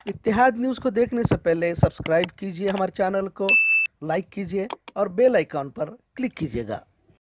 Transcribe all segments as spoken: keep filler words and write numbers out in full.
इत्तेहाद news को देखने से पहले सब्सक्राइब कीजिए हमारे चैनल को, लाइक कीजिए और बेल आइकॉन पर क्लिक कीजिएगा।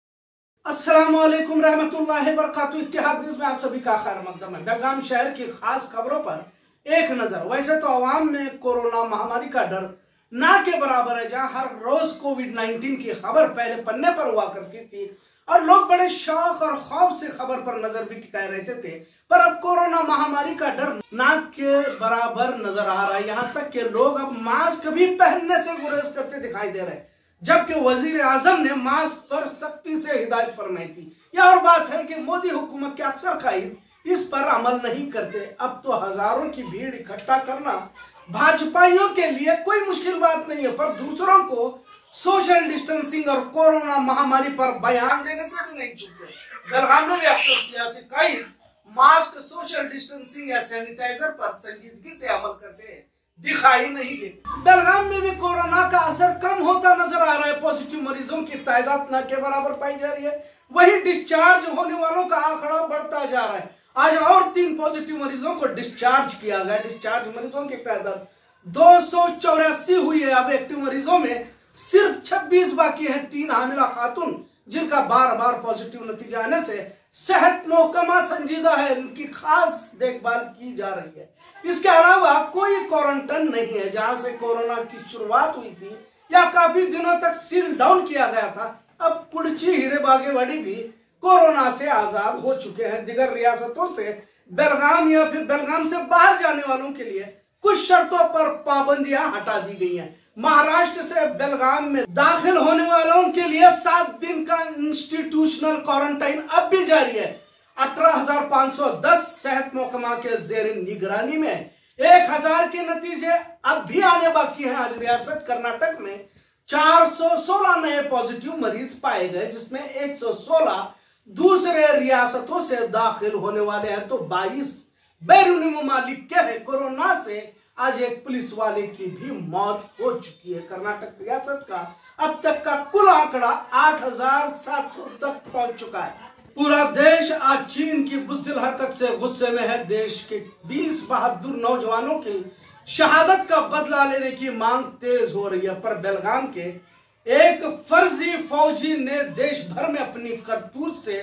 अस्सलाम वालेकुम रहमतुल्लाहि बरकातुहू। इत्तेहाद न्यूज़ में आप सभी का खैर मकदम है। बेलगाम शहर की खास खबरों पर एक नजर। वैसे तो अवाम में कोरोना महामारी का डर ना के बराबर है। जहां हर रोज कोविड नाइन्टीन की खबर पहले पन्ने पर हुआ करती थी और लोग बड़े शौक और खौफ से खबर पर नजर भी टिकाए रहते थे, पर अब कोरोना महामारी का डर नाक के बराबर नजर आ रहा है। यहाँ तक कि लोग अब मास्क भी पहनने से गुरेज करते दिखाई दे रहे हैं, जबकि वजीर आजम ने मास्क पर सख्ती से हिदायत फरमाई थी। यह और बात है कि मोदी हुकूमत के अक्सर कायद इस पर अमल नहीं करते। अब तो हजारों की भीड़ इकट्ठा करना भाजपाइयों के लिए कोई मुश्किल बात नहीं है, पर दूसरों को सोशल डिस्टेंसिंग और कोरोना महामारी पर बयान देने से भी नहीं चूके। बेलगाम में भी अक्सर सियासी कायद मास्क, सोशल डिस्टेंसिंग या सैनिटाइजर पर संजीदगी से अमल करते दिखाई नहीं देते। बेलगाम में भी कोरोना का असर कम होता नजर आ रहा है। पॉजिटिव मरीजों की तादाद न के बराबर पाई जा रही है, वही डिस्चार्ज होने वालों का आंकड़ा बढ़ता जा रहा है। आज और तीन पॉजिटिव मरीजों को डिस्चार्ज किया गया। डिस्चार्ज मरीजों की तादाद दो सौ चौरासी हुई है। अब एक्टिव मरीजों में सिर्फ छब्बीस बाकी हैं। तीन हामिला खातून जिनका बार बार पॉजिटिव नतीजा आने से सेहत महकमा संजीदा है, इनकी खास देखभाल की जा रही है। इसके अलावा कोई क्वारंटाइन नहीं है। जहां से कोरोना की शुरुआत हुई थी या काफी दिनों तक सील डाउन किया गया था, अब कुर्ची, हीरे बागेवाड़ी भी कोरोना से आजाद हो चुके हैं। दिगर रियासतों से बेलगाम या फिर बेलगाम से बाहर जाने वालों के लिए कुछ शर्तों पर पाबंदियां हटा दी गई हैं। महाराष्ट्र से बेलगाम में दाखिल होने वालों के लिए सात दिन का इंस्टीट्यूशनल क्वारंटाइन अब भी जारी है। अठारह हजार पाँच सौ दस सेहत महकमा के जेर निगरानी में एक हजार के नतीजे अब भी आने बाकी हैं। आज रियासत कर्नाटक में चार सौ सोलह नए पॉजिटिव मरीज पाए गए, जिसमें एक सौ सोलह दूसरे रियासतों से दाखिल होने वाले हैं, तो बाईस बैरूनी ममालिक के हैं। कोरोना से आज एक पुलिस वाले की भी मौत हो चुकी है। कर्नाटक रियासत का अब तक का कुल आंकड़ा आठ हजार सात सौ तक पहुंच चुका है। पूरा देश आज चीन की बुज़दिल हरकत से गुस्से में है। देश के बीस बहादुर नौजवानों की शहादत का बदला लेने की मांग तेज हो रही है, पर बेलगाम के एक फर्जी फौजी ने देश भर में अपनी करतूत से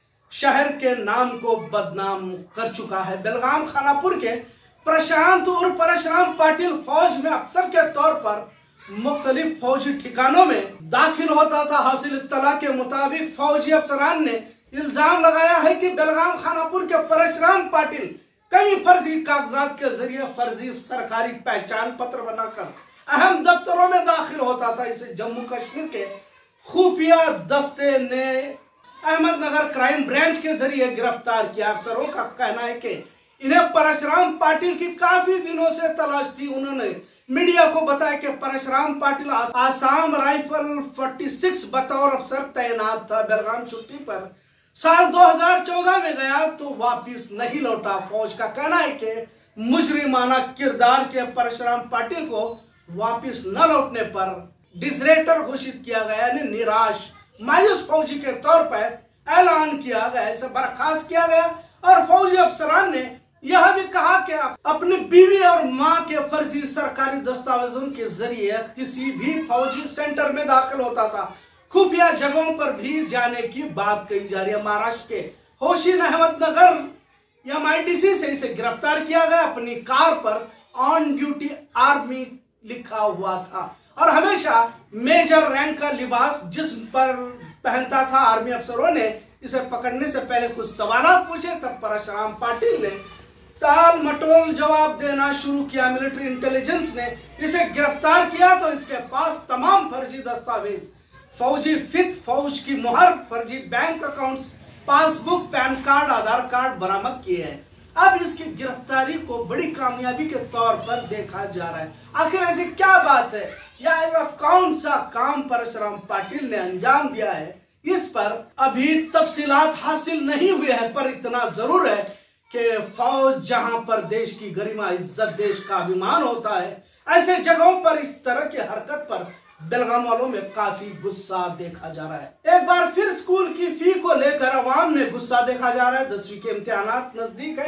शहर के नाम को बदनाम कर चुका है। बेलगाम खानापुर के प्रशांत और परशुराम पाटिल फौज में अफसर के तौर पर मुख्तलिफ फौजी ठिकानों में दाखिल होता था। हासिल इत्तला के मुताबिक फौजी अफसरान ने इल्जाम लगाया है कि बेलगाम खानापुर के परशुराम पाटिल कई फर्जी कागजात के जरिए फर्जी सरकारी पहचान पत्र बनाकर अहम दफ्तरों में दाखिल होता था। इसे जम्मू कश्मीर के खुफिया दस्ते ने अहमदनगर क्राइम ब्रांच के जरिए गिरफ्तार किया। अफसरों का कहना है कि इन्हें परशुराम पाटिल की काफी दिनों से तलाश थी। उन्होंने मीडिया को बताया कि परशुराम पाटिल आसाम राइफल छियालीस बतौर अफसर तैनात था। बेलगाम छुट्टी पर साल दो हज़ार चौदह में गया तो वापस नहीं लौटा। फौज का कहना है कि मुजरिमाना किरदार के परशुराम पाटिल को वापस न लौटने पर डिसरेटर घोषित किया गया, यानी निराश मायूस फौजी के तौर पर ऐलान किया गया। इसे बर्खास्त किया गया और फौजी अफसरान ने यह भी कहा कि अपनी बीवी और मां के फर्जी सरकारी दस्तावेजों के जरिए किसी भी फौजी सेंटर में दाखिल होता था। खुफिया जगहों पर भी जाने की बात कही जा रही है। महाराष्ट्र के होशिन Ahmednagar M I D C से इसे गिरफ्तार किया गया। अपनी कार पर ऑन ड्यूटी आर्मी लिखा हुआ था और हमेशा मेजर रैंक का लिबास जिस्म पर पहनता था। आर्मी अफसरों ने इसे पकड़ने से पहले कुछ सवाल पूछे, तब परशुराम पाटिल ने ताल मटोल जवाब देना शुरू किया। मिलिट्री इंटेलिजेंस ने इसे गिरफ्तार किया तो इसके पास तमाम फर्जी दस्तावेज, फौजी फित, फौज की मुहर, फर्जी bank accounts, passbook, pan card, Aadhaar card बरामद किए हैं। अब इसकी गिरफ्तारी को बड़ी कामयाबी के तौर पर देखा जा रहा है। आखिर ऐसी क्या बात है या कौन सा काम परशुराम पाटिल ने अंजाम दिया है, इस पर अभी तफसीलात हासिल नहीं हुए हैं, पर इतना जरूर है कि फौज जहां पर देश की गरिमा, इज्जत, देश का अभिमान होता है, ऐसे जगहों पर इस तरह की हरकत पर बेलगाम वालों में काफी गुस्सा देखा जा रहा है। एक बार फिर स्कूल की फी को लेकर अवाम में गुस्सा देखा जा रहा है। दसवीं के इम्तिहानात नजदीक है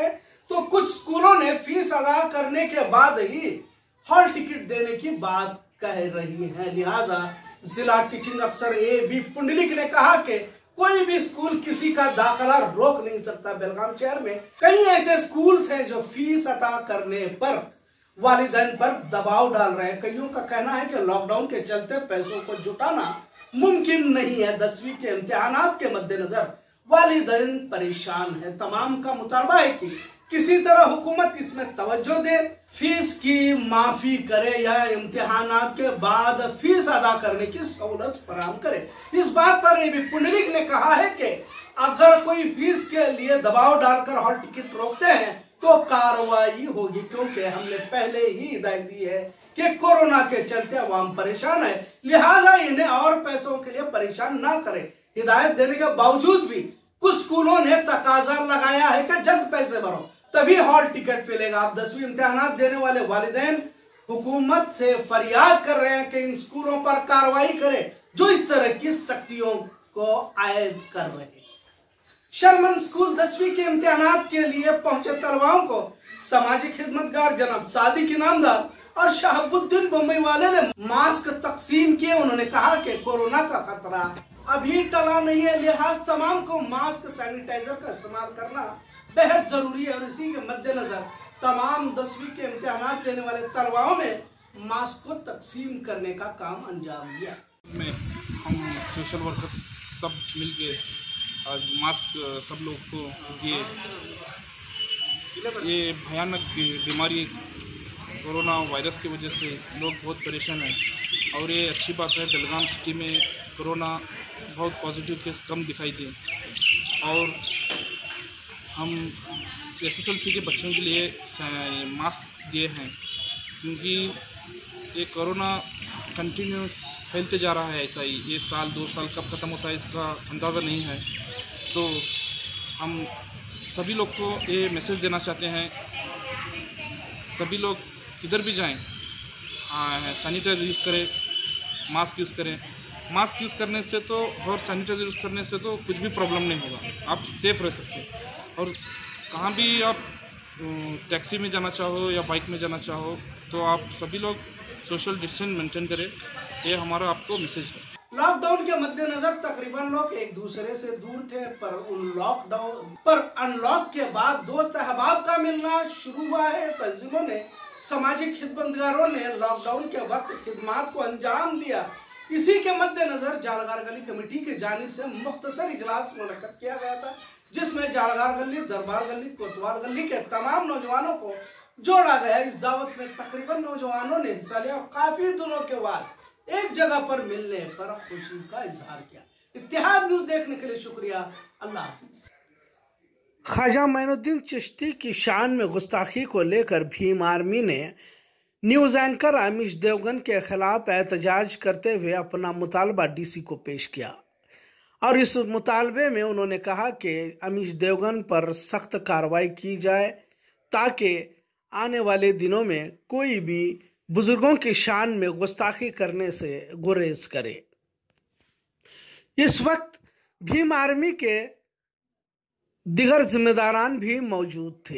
तो कुछ स्कूलों ने फीस अदा करने के बाद ही हॉल टिकट देने की बात कह रही है। लिहाजा जिला टीचिंग अफसर ए बी पुंडलिक ने कहा कि कोई भी स्कूल किसी का दाखिला रोक नहीं सकता। बेलगाम शहर में कई ऐसे स्कूल्स हैं जो फीस अदा करने पर वालिदैन पर दबाव डाल रहे हैं। कईयों का कहना है कि लॉकडाउन के चलते पैसों को जुटाना मुमकिन नहीं है। दसवीं के इम्तिहानात के मद्देनजर वालिदैन परेशान है। तमाम का मुतालबा है कि किसी तरह हुकूमत इसमें तवज्जो दे, फीस की माफी करे या इम्तिहानात के बाद फीस अदा करने की सहूलत फराहम करे। इस बात पर ए बी पुंडलिक ने कहा है कि अगर कोई फीस के लिए दबाव डालकर हॉल टिकट रोकते हैं तो कार्रवाई होगी, क्योंकि हमने पहले ही हिदायत दी है कि कोरोना के चलते अवाम परेशान है, लिहाजा इन्हें और पैसों के लिए परेशान ना करें। हिदायत देने के बावजूद भी कुछ स्कूलों ने तकाजा लगाया है कि जल्द पैसे भरो तभी हॉल टिकट मिलेगा। अब दसवीं इम्तिहानात देने वाले वालिदैन हुकूमत से फरियाद कर रहे हैं कि इन स्कूलों पर कार्रवाई करे जो इस तरह की सख्तियों को आयद कर रहे हैं। शर्मन स्कूल दसवीं के इम्तिहानात के लिए पहुंचे तलबाओं को सामाजिक खिदमतगार जनाब सादिक इनामदार और शहाबुद्दीन बम्बई वाले ने मास्क तकसीम किए। उन्होंने कहा कि कोरोना का खतरा अभी टला नहीं है, लिहाज तमाम को मास्क सैनिटाइजर का इस्तेमाल करना बेहद जरूरी है। और इसी के मद्देनजर तमाम दसवीं के इम्तिहानात देने वाले तलबाओं में मास्क को तकसीम करने का काम अंजाम दिया। में हम सोशल वर्कर्स सब मिलके आज मास्क सब लोग को दिए। ये भयानक बीमारी कोरोना वायरस की वजह से लोग बहुत परेशान हैं और ये अच्छी बात है बेलगाम सिटी में कोरोना बहुत पॉजिटिव केस कम दिखाई दिए और हम एस एस एल सी के बच्चों के लिए मास्क दिए हैं क्योंकि ये कोरोना कंटिन्यूस फैलते जा रहा है। ऐसा ही ये साल दो साल कब ख़त्म होता है इसका अंदाज़ा नहीं है। तो हम सभी लोग को ये मैसेज देना चाहते हैं, सभी लोग किधर भी जाएं सैनिटाइजर यूज़ करें, मास्क यूज़ करें। मास्क यूज़ करने से तो और सैनिटाइजर यूज़ करने से तो कुछ भी प्रॉब्लम नहीं होगा, आप सेफ़ रह सकते हैं। और कहाँ भी आप टैक्सी में जाना चाहो या बाइक में जाना चाहो तो आप सभी लोग सोशल डिस्टेंस मेंटेन करें, ये हमारा आपको मैसेज है। लॉकडाउन के मद्देनजर तकरीबन लोग एक दूसरे से दूर थे, पर उन लॉकडाउन पर अनलॉक के बाद दोस्त अहबाब का मिलना शुरू हुआ है। तंजीमों ने, सामाजिक खिदमतगारों ने लॉकडाउन के वक्त खिदमात को अंजाम दिया। इसी के मद्देनजर जालगार गली कमेटी की जानिब से मुख्तसर इजलास मुनक्कद किया गया था, जिसमें जालगार गली, दरबार गली, कोतवाल गली के तमाम नौजवानों को जोड़ा गया। इस दावत में तकरीबन नौजवानों ने हिस्सा लिया और काफी दिनों के बाद एक जगह पर मिलने पर खुशी का इजहार किया। इत्तेहाद न्यूज देखने के लिए शुक्रिया। अल्लाह हाफिज। ख्वाजा मोइनुद्दीन चिश्ती की शान में गुस्ताखी को लेकर भीम आर्मी ने न्यूज एंकर अमीश देवगन के खिलाफ एहतजाज करते हुए अपना मुतालबा डीसी को पेश किया और इस मुतालबे में उन्होंने कहा कि अमीश देवगन पर सख्त कार्रवाई की जाए ताकि आने वाले दिनों में कोई भी बुजुर्गों की शान में गुस्ताखी करने से गुरेज करे। इस वक्त भीम आर्मी के दिगर जिम्मेदारान भी मौजूद थे।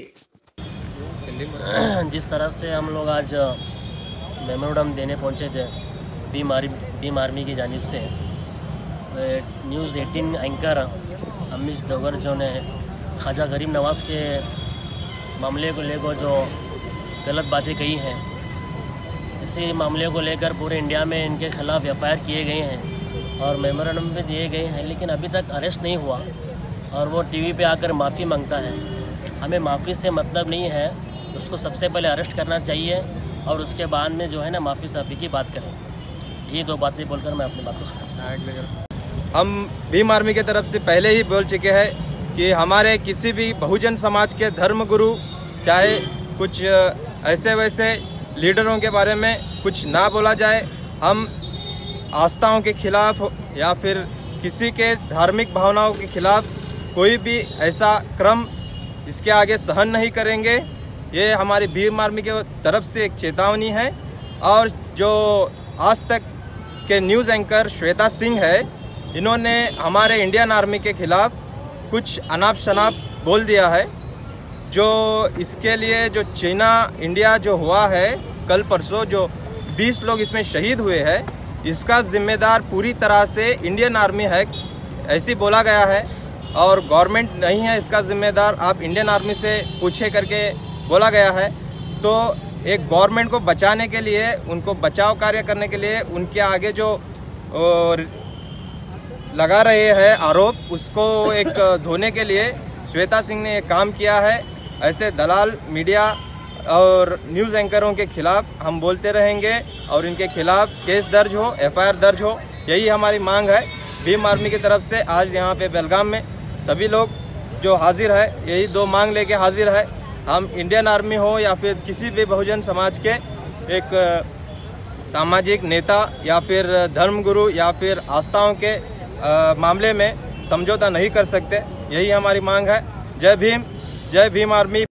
जिस तरह से हम लोग आज मेमोरेंडम देने पहुंचे थे भीम आर्मी भीम आर्मी की जानिब से, न्यूज़ अठारह एंकर अमीश देवगन जो ने ख्वाजा गरीब नवाज़ के मामले को लेकर जो गलत बातें कही हैं, इसी मामले को लेकर पूरे इंडिया में इनके खिलाफ एफ आई आर किए गए हैं और मेमोरेंडम भी दिए गए हैं, लेकिन अभी तक अरेस्ट नहीं हुआ और वो टीवी पे आकर माफ़ी मांगता है। हमें माफ़ी से मतलब नहीं है, उसको सबसे पहले अरेस्ट करना चाहिए और उसके बाद में जो है ना माफ़ी साफ़ी की बात करें। ये दो बातें बोलकर मैं अपनी बात को ख़त्म। हम भीम आर्मी की तरफ से पहले ही बोल चुके हैं कि हमारे किसी भी बहुजन समाज के धर्म गुरु चाहे कुछ ऐसे वैसे लीडरों के बारे में कुछ ना बोला जाए। हम आस्थाओं के खिलाफ या फिर किसी के धार्मिक भावनाओं के खिलाफ कोई भी ऐसा क्रम इसके आगे सहन नहीं करेंगे। ये हमारी भीम आर्मी के तरफ से एक चेतावनी है। और जो आज तक के न्यूज़ एंकर श्वेता सिंह है, इन्होंने हमारे इंडियन आर्मी के खिलाफ कुछ अनाप शनाप बोल दिया है। जो इसके लिए जो चाइना इंडिया जो हुआ है कल परसों, जो बीस लोग इसमें शहीद हुए हैं, इसका जिम्मेदार पूरी तरह से इंडियन आर्मी है, ऐसी बोला गया है। और गवर्नमेंट नहीं है इसका जिम्मेदार, आप इंडियन आर्मी से पूछे करके बोला गया है। तो एक गवर्नमेंट को बचाने के लिए, उनको बचाव कार्य करने के लिए उनके आगे जो लगा रहे हैं आरोप, उसको एक धोने के लिए श्वेता सिंह ने एक काम किया है। ऐसे दलाल मीडिया और न्यूज़ एंकरों के खिलाफ हम बोलते रहेंगे और इनके खिलाफ केस दर्ज हो, एफ आई आर दर्ज हो, यही हमारी मांग है। भीम आर्मी की तरफ से आज यहाँ पे बेलगाम में सभी लोग जो हाजिर है, यही दो मांग लेके हाजिर है। हम इंडियन आर्मी हो या फिर किसी भी बहुजन समाज के एक सामाजिक नेता या फिर धर्मगुरु या फिर आस्थाओं के आ, मामले में समझौता नहीं कर सकते, यही हमारी मांग है। जय भीम, जय भीम आर्मी,